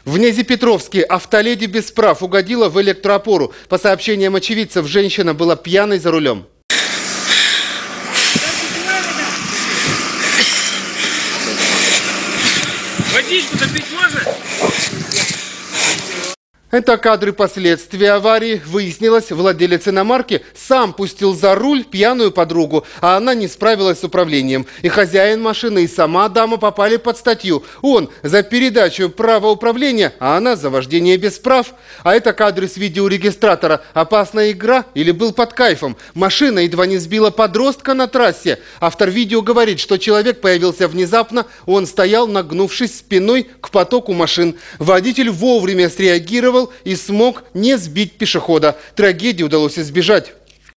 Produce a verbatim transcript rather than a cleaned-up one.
В Нязепетровске автоледи без прав угодила в электроопору. По сообщениям очевидцев, женщина была пьяной за рулем. Водичку-то пить можно? Это кадры последствий аварии. Выяснилось, владелец иномарки сам пустил за руль пьяную подругу, а она не справилась с управлением. И хозяин машины, и сама дама попали под статью. Он за передачу права управления, а она за вождение без прав. А это кадры с видеорегистратора. Опасная игра или был под кайфом? Машина едва не сбила подростка на трассе. Автор видео говорит, что человек появился внезапно. Он стоял, нагнувшись спиной к потоку машин. Водитель вовремя среагировал и смог не сбить пешехода. Трагедии удалось избежать.